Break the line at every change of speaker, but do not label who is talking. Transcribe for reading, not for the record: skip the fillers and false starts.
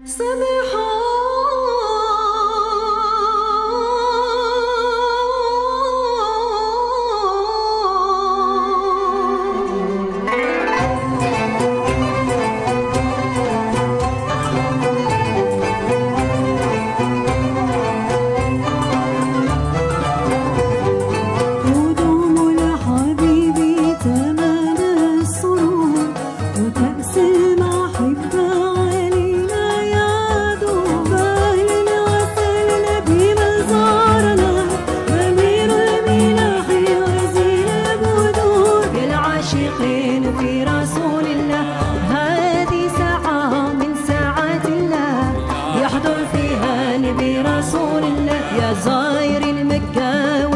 في رسول الله. هذه ساعة من ساعات الله يحضر فيها نبي رسول الله. يا زائر المكة